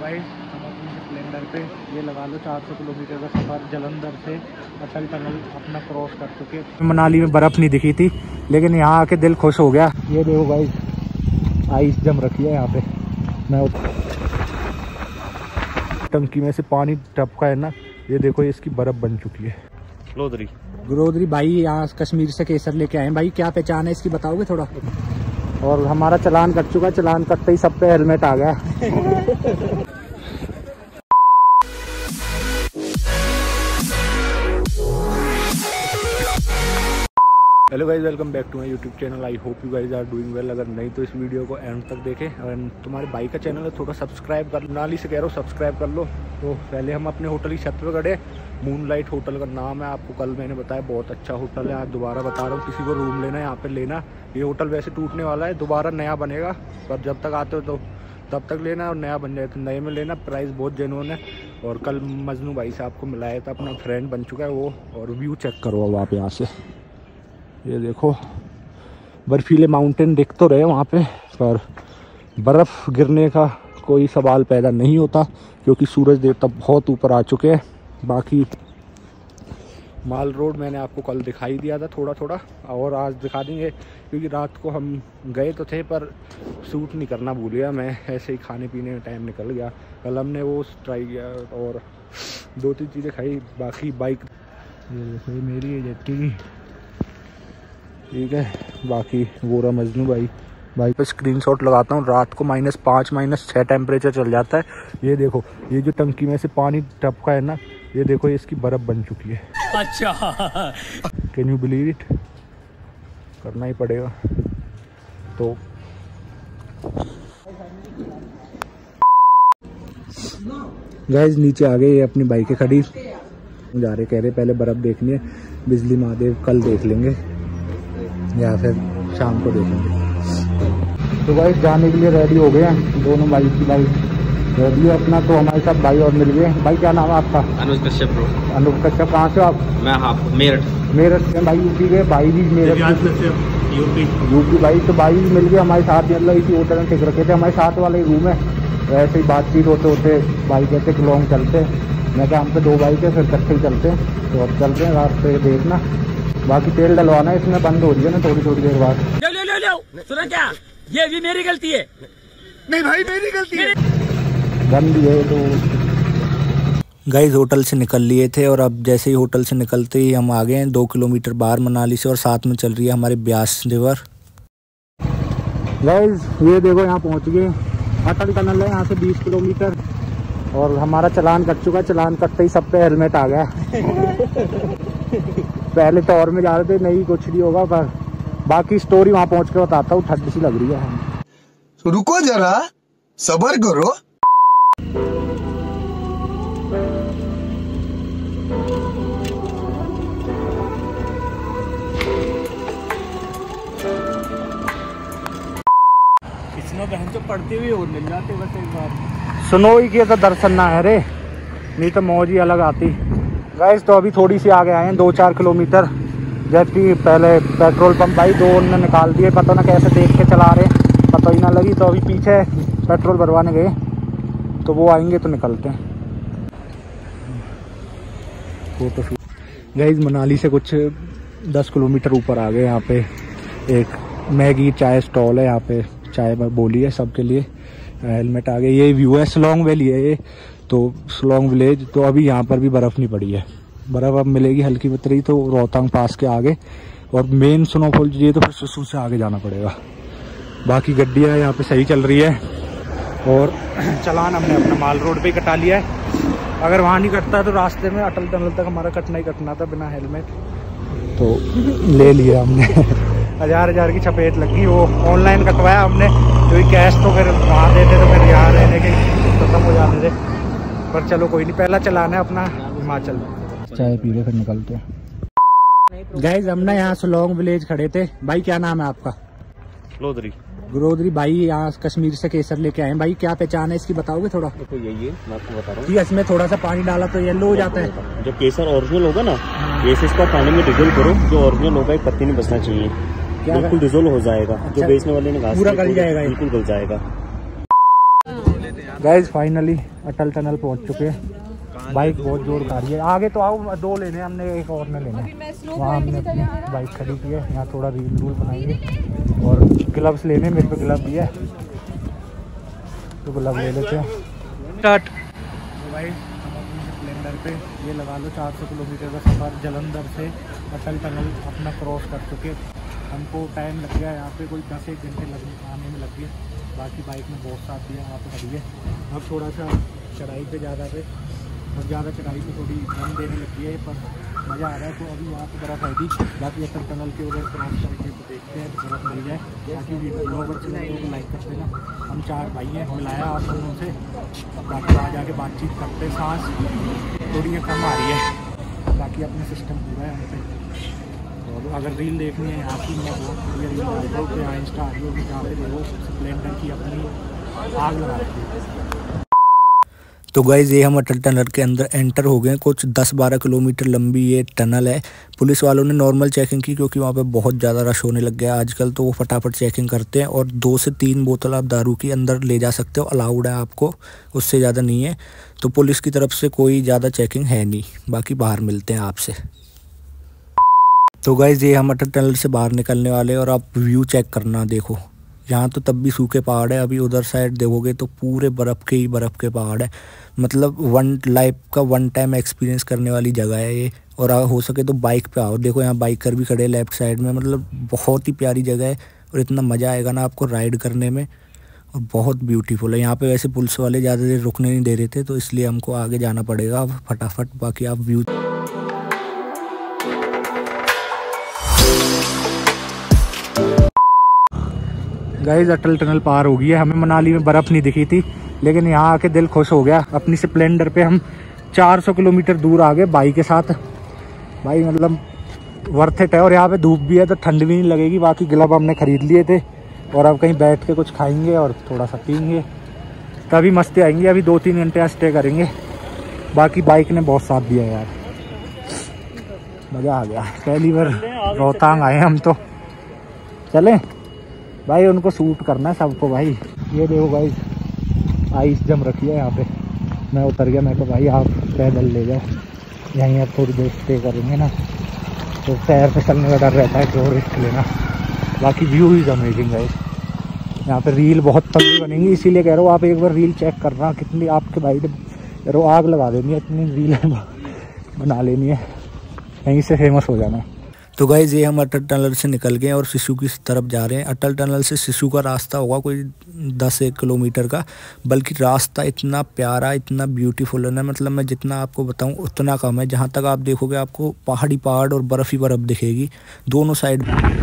भाई हम अपने स्प्लेंडर पे ये लगा लो 400 किलोमीटर का सफ़र जलंधर से अटल टनल अपना क्रॉस कर चुके। मनाली में बर्फ़ नहीं दिखी थी लेकिन यहाँ आके दिल खुश हो गया। ये देखो भाई आइस जम रखी है यहाँ पे। मैं टंकी में से पानी टपका है ना, ये देखो इसकी बर्फ़ बन चुकी है। ग्रोदरी भाई यहाँ कश्मीर से केसर लेके आए भाई, क्या पहचान है इसकी बताओगे थोड़ा? और हमारा चालान कट चुका है, चालान कटते ही सब पे हेलमेट आ गया। Hello guys, welcome back to my YouTube channel. I hope you guys are doing well. अगर नहीं तो इस वीडियो को एंड तक देखें। और तुम्हारे भाई का चैनल है, थोड़ा सब्सक्राइब कर, नाली से कह रहा हूँ सब्सक्राइब कर लो। तो पहले हम अपने होटल की छत पे खड़े, मूनलाइट होटल का नाम है। आपको कल मैंने बताया बहुत अच्छा होटल है, आज दोबारा बता रहा हूँ। किसी को रूम लेना है यहाँ पे लेना। ये होटल वैसे टूटने वाला है, दोबारा नया बनेगा, पर जब तक आते हो तो तब तक लेना, और नया बन जाए तो नए में लेना। प्राइस बहुत जेन्युइन है। और कल मजनू भाई से आपको मिलाया था, अपना फ्रेंड बन चुका है वो। और व्यू चेक करो अब आप यहाँ से, ये देखो बर्फीले माउंटेन दिख तो रहे वहाँ पे, पर बर्फ़ गिरने का कोई सवाल पैदा नहीं होता क्योंकि सूरज देवता बहुत ऊपर आ चुके हैं। बाकी माल रोड मैंने आपको कल दिखाई दिया था थोड़ा थोड़ा, और आज दिखा देंगे क्योंकि रात को हम गए तो थे पर शूट नहीं करना भूल गया मैं, ऐसे ही खाने पीने में टाइम निकल गया। कल हमने वो ट्राई किया और 2-3 चीज़ें खाई। बाकी बाइक ये देखो, ये मेरी है जेटी, ठीक है। बाकी वो रहा मजनू भाई। बाइक पे स्क्रीनशॉट लगाता हूँ। रात को -5 -6 टेम्परेचर चल जाता है। ये देखो, ये जो टंकी में से पानी टपका है ना, ये देखो इसकी बर्फ़ बन चुकी है। अच्छा, कैन यू बिलीव इट? करना ही पड़ेगा। तो गाइस नीचे आ गए, ये अपनी बाइकें खड़ी जा रहे, कह रहे पहले बर्फ़ देखनी है। बिजली महादेव कल देख लेंगे या फिर शाम को देखेंगे। तो भाई जाने के लिए रेडी हो गए हैं दोनों। बाइक की बाइक रेडी है अपना। तो हमारे साथ भाई और मिल गए। भाई क्या नाम है आपका? अनुज कश्यप ब्रो। अनुज कश्यप, कहाँ से आप? मैं मेरठ से। भाई यूपी के, भाई भी मेरठ यूपी भाई। तो भाई भी मिल गए हमारे साथ, मतलब इसी होटल में टिक रखे थे, हमारे साथ वाला ही रूम है। ऐसे ही बातचीत होते होते भाई कहते कि लॉन्ग चलते। मैं क्या, हम पे 2 बाइक है, फिर इकट्ठे ही चलते हैं। तो अब चल रहे हैं, रास्ते देखना। बाकी तेल डलवाना है, इसमें बंद हो रही है ना थोड़ी देर बाद। लो सुना क्या, ये भी मेरी गलती है? नहीं भाई मेरी गलती है, बंद है। तो गाइस होटल से निकल लिए थे और अब जैसे ही होटल से निकलते ही हम आ गए हैं 2 किलोमीटर बाहर मनाली से, और साथ में चल रही है हमारी ब्यास रिवर। गाइस ये देखो यहाँ पहुँच गए, अटल टनल है यहाँ से 20 किलोमीटर। और हमारा चालान कट चुका है, चालान कटते ही सब पे हेलमेट आ गया। पहले तो और में जा रहे थे, नहीं कुछ नहीं होगा, पर बाकी स्टोरी वहाँ पहुँच के बताता हूँ। ठंड सी लग रही है, तो रुको जरा सब्र करो। इसमें बहन तो पढ़ते हुए और मिल जाते बस एक बार। सुनो ही किया तो दर्शन ना है रे, नहीं तो मौज ही अलग आती। गाइस तो अभी थोड़ी सी आगे आए हैं 2-4 किलोमीटर, जबकि पहले पेट्रोल पंप भाई 2 उन्होंने निकाल दिए, पता ना कैसे देख के चला रहे, पता ही ना लगी। तो अभी पीछे पेट्रोल भरवाने गए, तो वो आएंगे तो निकलते हैं। Photo shoot. गाइस मनाली से कुछ 10 किलोमीटर ऊपर आ गए। यहाँ पे एक मैगी चाय स्टॉल है, यहाँ पे चाय बोली है सबके लिए। हेलमेट आ गए। ये व्यू है, शिलोंग वैली है ये, तो शिलोंग विलेज। तो अभी यहाँ पर भी बर्फ़ नहीं पड़ी है, बर्फ़ अब मिलेगी हल्की बतरी, तो रोहतांग पास के आगे। और मेन स्नोफॉल चाहिए तो फिर सुसु से आगे जाना पड़ेगा। बाकी गड्डियाँ यहाँ पे सही चल रही है। और चालान हमने अपना माल रोड पे ही कटा लिया है। अगर वहाँ नहीं कटता तो रास्ते में अटल टनल तक हमारा कटना ही कटना था बिना हेलमेट, तो ले लिया हमने। 1000 की चपेट लगी, वो ऑनलाइन कटवाया हमने क्योंकि कैश तो फिर वहाँ देते तो फिर यहाँ रहने के खत्म हो जाने थे। पर चलो कोई नहीं, पहला चलाना है अपना हिमाचल। चाय पी के फिर निकलते हैं। गाइस हम ना यहाँ शिलोंग विलेज खड़े थे। भाई क्या नाम है आपका? ग्रोदरी भाई यहाँ कश्मीर से केसर लेके आए। भाई क्या पहचान है इसकी बताओगे थोड़ा? देखो यही है, मैं आपको बता रहा हूँ। ठीक है, इसमें थोड़ा सा पानी डाला तो येलो हो जाता है। जब केसर ओरिजिनल होगा ना, जैसे इसका पानी में डिजोल्व करो, जो ओरिजिनल होगा एक पत्ती नहीं बचना चाहिए, बिल्कुल डिजोल्व हो जाएगा। जो बेचने वाले ने कहा पूरा गल जाएगा, बिल्कुल गल जाएगा। गाइज फाइनली अटल टनल पहुंच चुके हैं। बाइक बहुत जोर खा रही है। आगे तो आओ, 2 लेने हमने, एक और में लेना है। वहाँ हमने अपनी बाइक खड़ी की है। यहाँ थोड़ा रील रूल बनाएंगे और ग्लव्स लेने, मेरे पे ग्लव भी है तो ग्लव ले लेते हैं। स्टार्ट। तो भाई हम अपनी स्प्लेंडर पे ये लगा लो 400 किलोमीटर का सफ़र जलंधर से अटल टनल अपना क्रॉस कर चुके। हमको टाइम लग गया यहाँ पे, कोई 10-1 घंटे आने में लग गए। बाकी बाइक में बहुत साथ दिया, वहाँ पे खड़ी है। अब थोड़ा सा चढ़ाई पे ज़्यादा चढ़ाई पे थोड़ी दम देने लगी है, पर मज़ा आ रहा है। तो अभी वहाँ पे बर्फ़ आएगी। बाकी अटल टनल के उधर क्रॉस करके तो देखते हैं तो बर्फ़ मिल जाए। बाकी ब्लॉगर चैनल को लाइक कर देना। हम 4 भाई हैं, मिलाया आप दोनों से। बाकी वहाँ जाके बातचीत करते, सांस थोड़ी कम आ रही है। बाकी अपना सिस्टम पूरा है यहाँ पे। और अगर रील देखनी है यहाँ की, मैं बहुत बढ़िया रील डालता हूँ। यहाँ इंस्टा आ रही होगी, जहाँ पे देखो स्प्लेंडर की अपनी आग लगा रखी है। तो गाइज़ ये हम अटल टनल के अंदर एंटर हो गए। कुछ 10-12 किलोमीटर लंबी ये टनल है। पुलिस वालों ने नॉर्मल चेकिंग की क्योंकि वहाँ पे बहुत ज़्यादा रश होने लग गया आजकल, तो वो फटाफट चेकिंग करते हैं। और 2 से 3 बोतल आप दारू की अंदर ले जा सकते हो, अलाउड है आपको, उससे ज़्यादा नहीं है। तो पुलिस की तरफ से कोई ज़्यादा चेकिंग है नहीं। बाकी बाहर मिलते हैं आपसे। तो गाइज़ ये हम अटल टनल से बाहर निकलने वाले, और आप व्यू चेक करना, देखो यहाँ तो तब भी सूखे पहाड़ है। अभी उधर साइड देखोगे तो पूरे बर्फ़ के पहाड़ है। मतलब वन टाइम एक्सपीरियंस करने वाली जगह है ये। और हो सके तो बाइक पे आओ। देखो यहाँ बाइकर भी खड़े लेफ्ट साइड में। मतलब बहुत ही प्यारी जगह है और इतना मज़ा आएगा ना आपको राइड करने में, और बहुत ब्यूटीफुल है। यहाँ पे वैसे पुलिस वाले ज़्यादा देर रुकने नहीं दे रहे थे, तो इसलिए हमको आगे जाना पड़ेगा अब फटाफट। बाकी आप व्यू गाइस अटल टनल पार हो गई है। हमें मनाली में बर्फ़ नहीं दिखी थी, लेकिन यहाँ आके दिल खुश हो गया। अपनी स्प्लेंडर पे हम 400 किलोमीटर दूर आ गए बाइक के साथ। भाई मतलब वर्थ इट है। और यहाँ पे धूप भी है तो ठंड भी नहीं लगेगी। बाकी ग्लव हमने ख़रीद लिए थे, और अब कहीं बैठ के कुछ खाएंगे और थोड़ा सा पीएंगे, तभी मस्ती आएंगे। अभी 2-3 घंटे यहाँ स्टे करेंगे। बाकी बाइक ने बहुत साथ दिया यार, मज़ा आ गया। पहली बार रोहतांग आए हम तो। चलें भाई, उनको सूट करना है सबको भाई। ये देखो भाई आइस जम रखी है यहाँ पे। मैं उतर गया, मैं तो भाई आप पैदल ले जाओ, यहीं अब थोड़ी देर स्टे करेंगे ना, तो पैर पे चलने का डर रहता है, तो रिस्क लेना। बाकी व्यू इज़ अमेजिंग है। यहाँ पे रील बहुत तगड़ी बनेंगी, इसीलिए कह रहा हूँ आप एक बार रील चेक करना। कितनी आपके भाई ने रो आग लगा देनी है, इतनी रील बना लेनी है, यहीं से फेमस हो जाना है। तो गाइज़ ये हम अटल टनल से निकल गए और सिसु की तरफ जा रहे हैं। अटल टनल से सिसु का रास्ता होगा कोई 10-1 किलोमीटर का, बल्कि रास्ता इतना प्यारा, इतना ब्यूटीफुल है ना, मतलब मैं जितना आपको बताऊं उतना कम है। जहां तक आप देखोगे आपको पहाड़ी पहाड़ और बर्फ़ ही बर्फ़ दिखेगी दोनों साइड।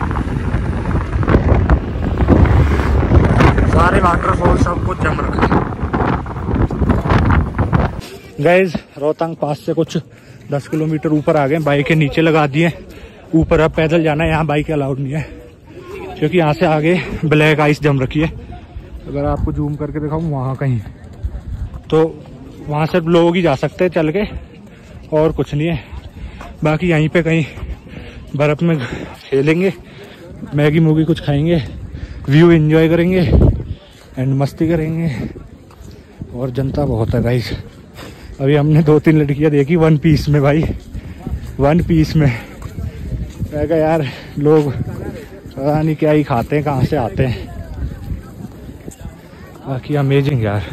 सारे वाटरफॉल सब कुछ जम रखा है। गाइज़ रोहतांग पास से कुछ 10 किलोमीटर ऊपर आ गए। बाइकें नीचे लगा दिए, ऊपर अब पैदल जाना है। यहाँ बाइक अलाउड नहीं है क्योंकि यहाँ से आगे ब्लैक आइस जम रखी है। अगर आपको जूम करके दिखाऊँ वहाँ कहीं, तो वहाँ से लोग ही जा सकते हैं चल के, और कुछ नहीं है। बाकी यहीं पे कहीं बर्फ़ में खेलेंगे, मैगी मूगी कुछ खाएंगे, व्यू एंजॉय करेंगे एंड मस्ती करेंगे। और जनता बहुत है गाइस। अभी हमने 2-3 लड़कियाँ देखी 1 पीस में, भाई 1 पीस में। मैं कहा यार लोग पता नहीं क्या ही खाते हैं, कहाँ से आते हैं। बाकी अमेजिंग यार।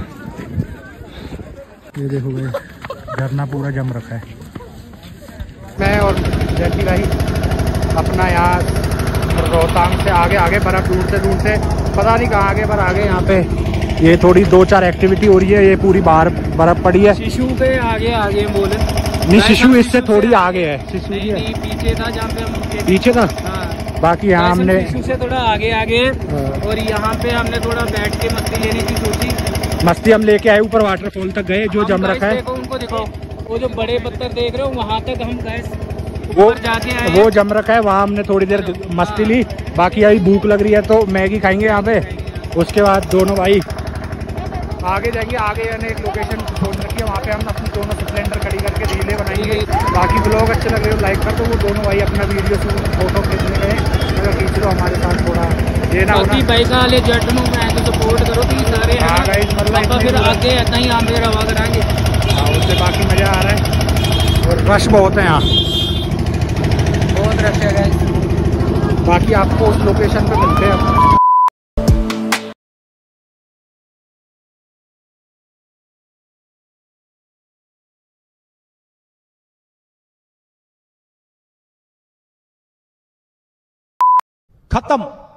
ये देखो भाई झरना पूरा जम रखा है। मैं और जैसी भाई अपना यहाँ रोहतांग से आगे बर्फ़ दूर से पता नहीं कहाँ आगे पर आगे। यहाँ पे ये थोड़ी 2-4 एक्टिविटी हो रही है। ये पूरी बाहर बर्फ़ पड़ी है। शिशु पे आगे बोले नहीं, शिशु इससे थोड़ी आगे है। शिशु नहीं, पीछे था जहाँ पे हम पीछे था। हाँ। बाकी यहाँ हमने शिशु से थोड़ा आगे और यहाँ पे हमने थोड़ा बैठ के मस्ती लेने की सोची। मस्ती हम लेके आए, ऊपर वाटरफॉल तक गए जो जम रखा है। देखो उनको देखो, वो जो बड़े पत्थर देख रहे हो वहाँ तक हम गए, वो जाके आए। वो जम रखा है, वहाँ हमने थोड़ी देर मस्ती ली। बाकी अभी भूख लग रही है तो मैगी खाएंगे यहाँ पे। उसके बाद दोनों भाई आगे जाएंगे, आगे यानी एक लोकेशन छोड़ रखी है, वहाँ पे हम अपनी दोनों स्प्लेंडर खड़ी करके रीलें बनाएंगे। बाकी ब्लॉग अच्छे लग रहे हो लाइक कर दो। वो दोनों भाई अपना वीडियो फोटो खींचने गए, अगर खींच लो हमारे साथ थोड़ा ये ना होना। पैसा वाले जट में तो सपोर्ट करो कि सारे हाँ गाइस, मतलब फिर आगे कहीं आम रवा कराएंगे। हाँ, उससे बाकी मज़ा आ रहा है और रश बहुत है यहाँ, बहुत रश है गाइस। बाकी आपको उस लोकेशन पे मिलते हैं। खत्म।